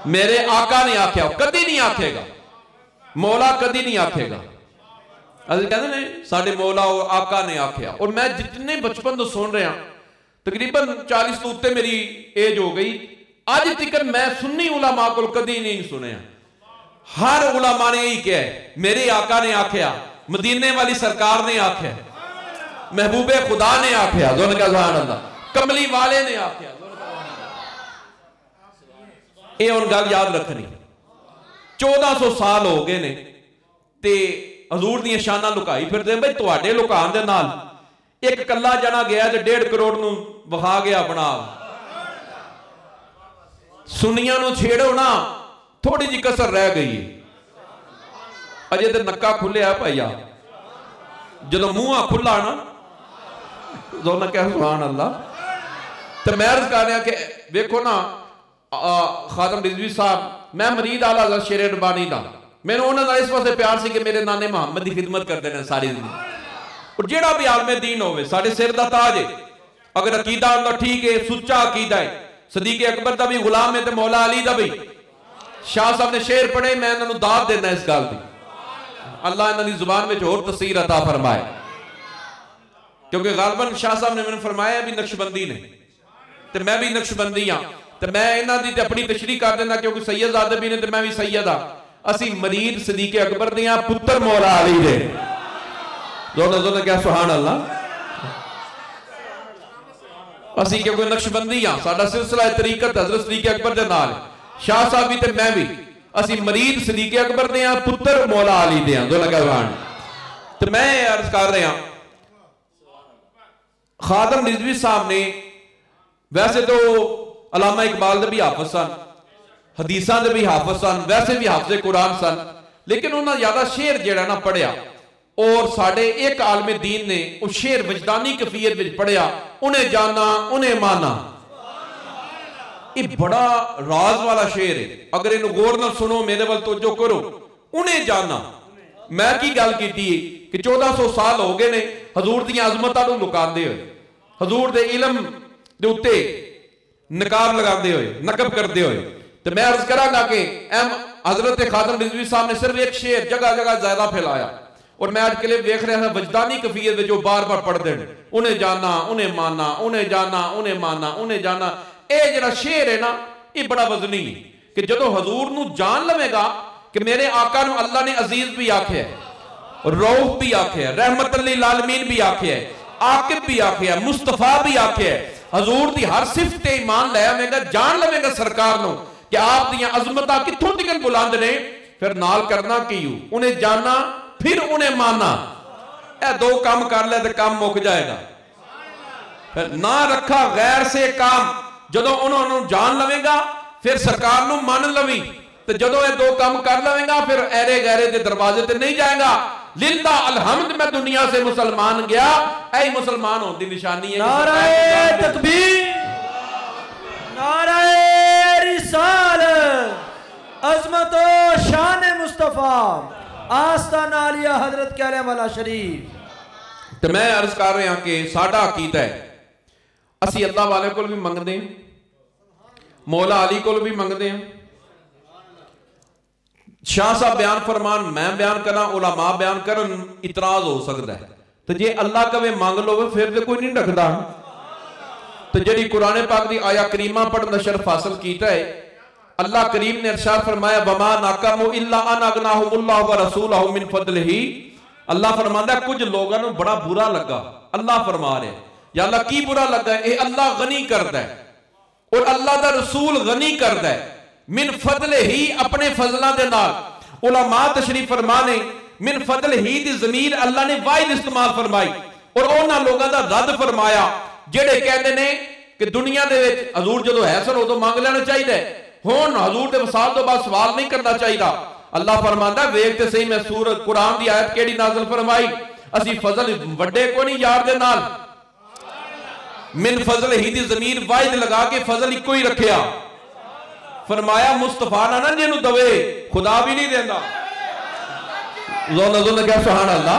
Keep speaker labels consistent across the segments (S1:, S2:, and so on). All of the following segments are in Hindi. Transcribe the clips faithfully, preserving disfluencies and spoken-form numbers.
S1: मेरे आका ने आख्या, कदी नहीं आखेगा, मौला कदी नहीं आखेगा। अस कहते ने साडे मौला और आका ने आख्या। और मैं जितने बचपन तो सुन रहा, तकरीबन चालीस तो उत्ते मेरी एज हो गई, अज तक मैं सुन्नी उलमा को कदी नहीं सुने। हर उलमा ने यही कहा है, मेरे आका ने आख्या, मदीने वाली सरकार ने आख्या, महबूबे खुदा ने आख्या, दोनों का सुभान अल्लाह, कमली वाले ने आख्या। ये हुण गल याद रखनी, चौदह सौ साल हो गए ने ते हजूर दी शाना लुकाई फिरदे। भाई तुहाडे लुकान दे नाल एक कला जना गया ते डेढ़ करोड़ नूं विखा गया अपना। सुनिया नूं छेड़ो ना, थोड़ी जी कसर रह गई, अजे तो नक्का खुलिया भाईया, जो मूँह खुला ना दोनों कह सुभान अल्लाह। तो मैं अर्ज कर रहा कि देखो ना खादम रिजवी साहब, मैं मरीद आला हज़रत शेर रब्बानी दा, मैंने उन्होंने इस वास्ते प्यार से कि मेरे नाने मुहम्मद की खिदमत करते हैं सारी जिंदगी। और जेड़ा भी आलमे दीन होवे साडे सिर दा ताज है। अगर अकीदा उनका ठीक है, सुच्चा अकीदा है, सदीक अकबर का भी गुलाम है, तो मौला अली का भी। शाह साहब ने शेर पढ़े, मैं इन्होंने दाद देना इस गल की, अल्लाह इन्होंने जुबान में होर तसीर अता फरमाए। क्योंकि गालबन शाह साहब ने मैंने फरमाया भी नक्शबंदी ने, तो मैं भी नक्शबंदी हाँ, तो मैं इन्हों की अपनी तशरीह कर देना, क्योंकि सैयद आदम भी ने तो मैं भी सैयद हाँ। असी मरीद सदीक अकबर दियां, पुत्र मौला अली दे, दोनों दोनों क्या सुभान अल्लाह। असी क्योंकि नक्शबंदी हाँ, साडा सिलसिला तरीकत हज़रत सदीक अकबर दे नाल, शाह साहब भी तो मैं भी, असी मरीद सदीक अकबर दियां, पुत्र मौला अली दियां, दोनों क्या सुभान। तो मैं अर्ज कर रहा, खादम रिजवी साहब ने वैसे तो अलामा इकबाल दे भी हाफिज सन, हदीसां दे भी हाफिज सन, वैसे भी हाफिज कुरान सन, लेकिन उन्होंने ज्यादा शेर जेड़ा ना पढ़िया। और साडे एक आलमे दीन ने वो शेर वजदानी कफियत में पढ़िया, उन्हें जाना उन्हें माना। ये बड़ा राज वाला शेर है, अगर इन्हें गौर नाल सुनो, मेरे वाल तवज्जो करो। उन्हें जाना, मैं की गल की कि चौदह सौ साल हो गए ने हजूर दी अजमतां नूं लुकांदे होए, हजूर दे इलम दे उत्ते नकाब लगाते हुए, नकब करते हुए। तो मैं अर्ज करांगा कि एम हजरत खादम रिजवी साहब ने सिर्फ एक शेर जगह जगह ज्यादा फैलाया। और मैं आज क्लिप देख रहा था वजदानी कफियत में जो बार बार पढ़ते हैं, उन्हें जाना उन्हें माना, उन्हें जाना उन्हें माना, उन्हें जाना। यह जरा शेर है ना, ये बड़ा वजनी है कि जो हजूर नूं जान लवेगा कि मेरे आका नूं अल्लाह ने अजीज भी आख्या, रऊफ भी आख्या, रहमत लिल आलमीन भी आख्या, आकिब भी आख्या, मुस्तफा भी आख्या। हजूर दी हर सिफत ईमान लै आवेगा, जान लवेगा सरकार नूं कि आप दी अजमतां कित्थों तक बुलंद ने। फिर नाल करना की उन्हें जाना फिर उन्हें माना, ए दो काम कर ले तो काम मुक जाएगा। फिर ना रखा गैर से काम, जदों उन्होंने जान लवेगा फिर सरकार नूं मान लवी, तो जदों ये दो काम कर लवेगा फिर ऐरे गैरे के दरवाजे ते नहीं जाएगा। लिल्ला अलहम्द मैं दुनिया से मुसलमान गया, ऐ मुसलमान होने की निशानी है।
S2: नारे तकबीर, नारे रिसालत, अज़मत व शान मुस्तफा, आस्ताना आलिया हजरत कहने वाला शरीफ।
S1: तो मैं अर्ज कर रहा कि साडा अकीदा है, असी अल्लाह वाले को भी मंगते हैं, मौला अली को भी मंगते हैं। शाह साहब बयान फरमान, मैं बयान करा, उलमा बयान करन, इतराज हो सकता है। तो जे अल्लाह कवे मंग लो फिर तो कोई नहीं रखता। तो जी कुरान पाक की आया करीमा पढ़ने शर्फ हासिल किया है, अल्लाह करीम ने इरशाद फरमाया वमा नाकामु इल्ला अन अगनाहुमुल्लाहु व रसूलुहु मिन फदलिही। अल्लाह फरमांदा कुछ लोगों को बड़ा बुरा लगा। अल्लाह फरमा रहे या अल्लाह की बुरा लगा, ये अल्लाह गनी करता है और अल्लाह दा रसूल गनी करता है मिन फजले ही, अपने फजलों के नाल। उलमा तशरीफ फरमाने मिन फजल ही दी ज़मीर अल्लाह ने वाहिद इस्तेमाल फरमाई और उन्होंने लोगों का रद्द फरमाया जेड़े कहते ने कि दुनिया दे विच हजूर जदों है सन उदों मंग लेना चाहिए, हुण हजूर दे वसाल तो बाद सवाल नहीं करना चाहिए। अल्लाह फरमांदा वेख ते सही मैं सूरत कुरान दी आयत केड़ी नाज़िल फरमाई, असी फजल वड्डे को नहीं यार दे नाल। मिन फजल ही दी ज़मीर वाहिद लगा के फजल इको ही रखिया, फरमाया मुस्तफा ना ना जिन्हों दवे खुदा भी नहीं देता। जोन जोन क्या सुभान अल्लाह,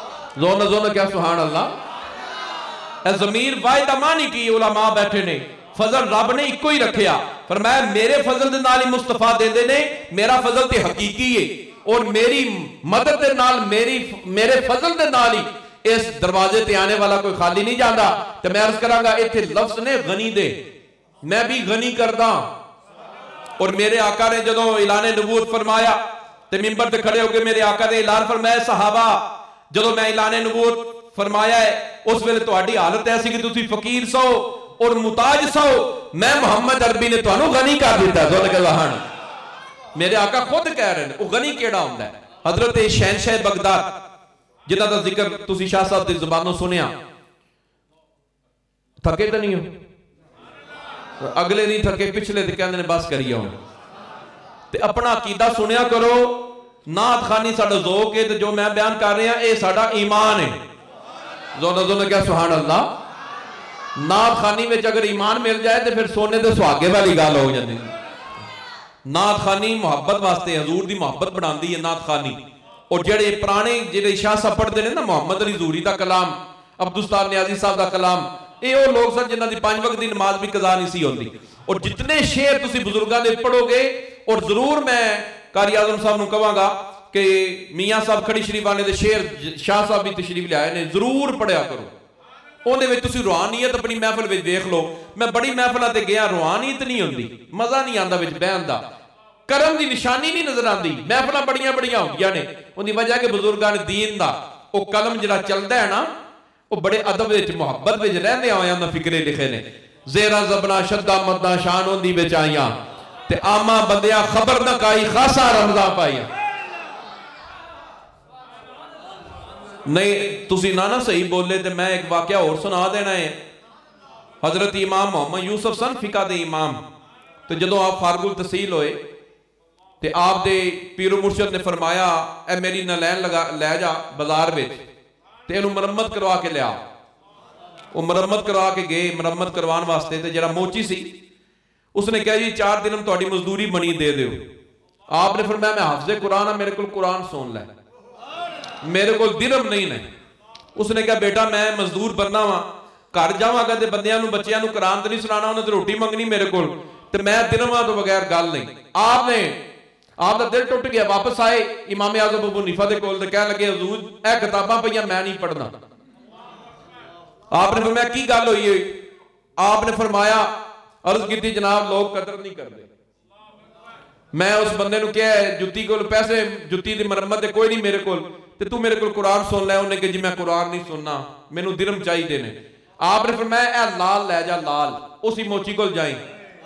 S1: जोन जोन क्या सुभान अल्लाह। जमीर वाहिद मानी की उलमा बैठे ने, फजल रब ने इको ही रखिया, फरमाया मेरे फजल दे नाल ही मुस्तफा देंदे ने, मेरा फजल ते हकीकी है और मेरी मदद दे नाल मेरी मेरे फजल दे नाल ही इस दरवाजे ते आने वाला कोई खाली नहीं जाता। तो मैं अर्ज करांगा इत्थे लफ्ज ने गनी दे, मैं भी गनी करदा। और मेरे आका ने जदों ऐलान नबूवत फरमाया ते मिंबर ते खड़े होकर मेरे आका ने ऐलान फरमाया, सहाबा जदों मैं ऐलान नबूवत फरमाया है उस वेले तुहाडी हालत ऐसी कि तुसी फकीर सो और मुताज सो, मैं मोहम्मद अरबी ने तुहानू गनी कर दिता। सुभान मेरे आका खुद कह रहे हैं, वो गनी केड़ा हुंदा है? हजरत शहनशाह बगदाद जिन्हां दा जिक्र तुसी शाह साहब दी जुबानों सुनिया, थके तो नहीं हो? अगले नहीं थके, पिछले तो कहते हैं बस करिए हुण ते अपना अकीदा सुनिया करो। नात खानी साडा ज़ौक है, तो जो मैं बयान कर रहा ये साडा ईमान है। जोना जोना क्या सुभान अल्लाह। नात खानी में अगर ईमान मिल जाए तो फिर सोने के सुहागे वाली गल हो जाती। नात खानी मुहब्बत वास्ते हजूर की मुहब्बत बनाती है नात खानी। और जेडे पुराने जेडे शाह साहब पढ़ते हैं ना, मोहम्मद अली ज़ूरी का कलाम, अब्दुस्तार नियाजी साहब का कलाम, ये वो लोग सन जिन्हों की पांच वक्त की नमाज भी कज़ा नहीं सी होती। और जितने शेर तुसी बुजुर्गों के पढ़ोगे, और जरूर मैं कारी आजम साहब को कहांगा कि मियाँ साहब खड़ी शरीफ वाले दे शेर शाह साहब भी तशरीफ लियाए ने, जरूर पढ़िया करो। उहदे विच तुसी रूहानियत अपनी महफिल विच देख लो। मैं बड़ी महफिलों ते गया, रूहानियत नहीं होंदी, मजा नहीं आता विच बहन दा, करम की निशानी नहीं नजर आती। महफिल बड़िया बड़िया होंदियां ने, उनकी वजह के बुजुर्गों ने दीन का वो कलम जिहड़ा चलदा है ना, वो बड़े अदब विच मुहब्बत विच रहंदे आए उन्हां फिक्रे लिखे ने। ज़ेरा ज़बना शद्दा मद्दा शान होंदी विच आईयां ते आमा बंदिया खबर न काई खासा रमज़ा पाईयां। नहीं तुसी ना ना सही बोले तो मैं एक वाकया और सुना देना है। हजरत इमाम मोहम्मद यूसुफ सन फिका दे इमाम, तो जदों आप फारगुल तहसील होए ते आप दे पीरो मुर्शद ने फरमाया ए मेरी नलैन लगा लै जा बाजार में ते इहनूं मरम्मत करवा के लिया। वो मरम्मत करवा के गए, मरम्मत करवाने वास्ते ते जरा मोची सी उसने कहा जी चार दिन तुहाडी मजदूरी बनी दे दो। आपने फरमाया मैं हाफिज़े कुरान आ, मेरे को कुरान सुन लै, मेरे को दिरम नहीं ने। उसने कहा बेटा मैं मजदूर बनना वा, घर जावांगा ते बंदियां नूं बच्चियां नूं कुरान तो नहीं सुनाना, उन्हें तो रोटी मंगनी मेरे को, ते मैं दिरमां तो बगैर गल नहीं। आपने आपका दिल टुट गया, वापस आए इमाम आज़म अबू हनीफा दे कोल ते कह लगे हजूर ए किताबां पईयां मैं नहीं पढ़ना। आपने फरमाया की गल होई है? आपने फरमाया अर्ज की जनाब लोग कदर नहीं करते। मैं उस बंदे नूं कहा जुत्ती कोल पैसे जुत्ती दी मरम्मत ते कोई नहीं मेरे कोल, ते तू मेरे को कुरान सुन लै। उन्हें कहा जी मैं कुरान नहीं सुनना, मैनू दिरम चाहिए ने। आपने फरमाया ए लाल लै जा, लाल उसी मोची कोल जाई।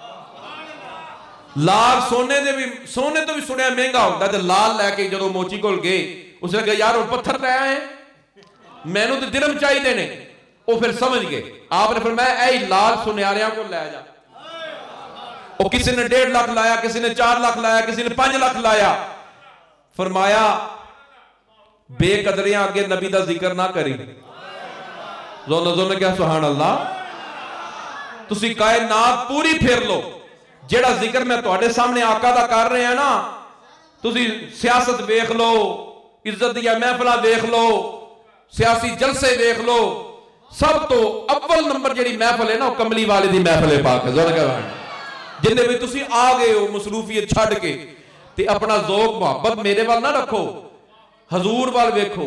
S1: लाल सोने दे भी सोने तो भी सुनिया महंगा होता है, लाल लैके जो मोची कोल गए उसने कहा यार पत्थर लै आए, मैनू तो दिरम चाहिए ने। वो फिर समझ गए। आपने फरमाया ऐ लाल सुनियारियां को लै जा। वो किसी ने डेढ़ लाख लाया, किसी ने चार लाख लाया, किसी ने पांच लाख लाया। फरमाया बेकदरियां अगे नबी का जिक्र ना करी। जोनो जोनो क्या सुभान अल्लाह। तुसी कायनात पूरी फेर लो, जेड़ा जिक्र मैं तुहाडे सामने आका दा कर रहे हैं ना, तुसी सियासत वेख लो, इज्जत दिया महफिल वेख लो, सियासी जलसे वेख लो, सब तो अव्वल नंबर जेड़ी महफिल है ना वो कमली वाले दी महफिल है पाक है। जिन्हें भी तुसी आ गए हो मसरूफियत छड़ के ते अपना ज़ौक मुहब्बत मेरे वाल ना रखो, हजूर वाल वेखो।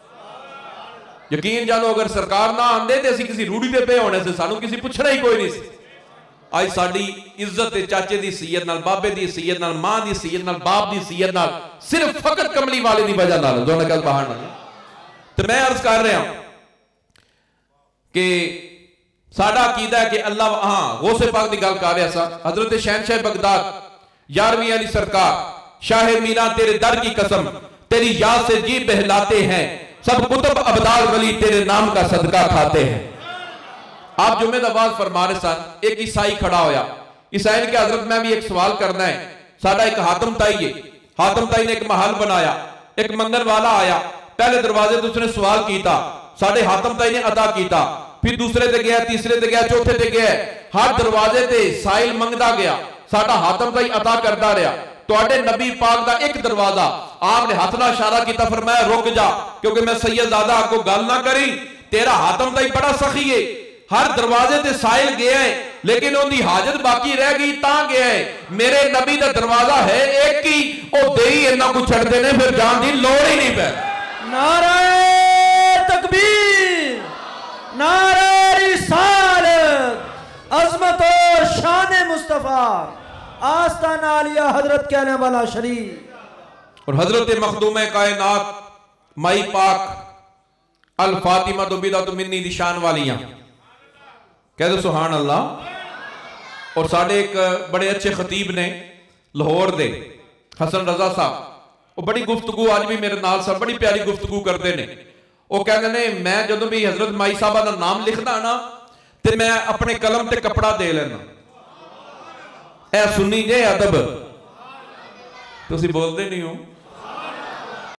S1: यकीन जानो अगर सरकार ना आंदे ते असीं किसी रूढ़ी ते पे होने से सानू किसी पुछना ही कोई नहीं सी। आज साडी इज्जत चाचे दी सीयत नाल, बाबे दी सीयत नाल, मां दी सीयत नाल, बाप दी सीयत नाल, सिर्फ फकत कमली वाले दी वजह नाल। जो नकल बाहर ना ते मैं अर्ज कर रहा कि साडा अकीदा है कि अल्लाह हाँ गौसे पाक की गल कर रहा सा। हजरत शहनशाह बगदाद यारवीं अली सरकार शाह मीरा तेरे दर की कसम तेरी याद से जी बहलाते हैं, सब कुतुब अबदाल वली तेरे नाम का सदका खाते हैं। आप जुम्मे दा वाज फरमा रहे सन, एक ईसाई खड़ा होया। ईसाई ने कहा हजरत मैं भी एक सवाल करना है। साडा एक हातम ताई है, हातम ताई ने एक महल बनाया, एक मंगन वाला आया, पहले दरवाजे तो उसने सवाल किया, साडे हातम ताई ने अदा किया, फिर दूसरे ते गया, तीसरे ते गया, चौथे ते गया, हर दरवाजे ते साइल मंगदा गया, साडा हातम ताई अदा करता रहा। तुहाडे नबी पाक दा एक दरवाजा आपने हाथ ना इशारा किया, फरमाया रुक जा क्योंकि मैं सैयदजादा को गल ना करी, तेरा हातम ताई बड़ा सखी है, हर दरवाजे ते साहिल गया है लेकिन उनकी हाजत बाकी रह गई ता गया है। मेरे नबी का दरवाजा है एक ही, वो दे ही इन्ना कुछ छड़ते ने फिर जान की लोड़ ही नहीं पै।
S2: नारे तकबीर, नारे रिसालत, अजमत और शान मुस्तफा, आस्ताना आलिया हजरत कहने वाला शरीफ
S1: और हजरत मखदूम कायनात माई पाक अल फातिमा तो बिदा तो मिन्नी निशान वालियां कह दो सुभान अल्लाह। और साढ़े एक बड़े अच्छे खतीब ने लाहौर दे हसन रजा साहब, वो बड़ी गुफ्तगू आज भी मेरे नाल सब बड़ी प्यारी गुफ्तगू करते ने। वो कहते ने मैं जो भी हजरत माई साहबा का नाम लिखदा ना ते मैं अपने कलम ते कपड़ा दे लेना। ऐ सुनी जे अदब, तुसी बोलते नहीं हो।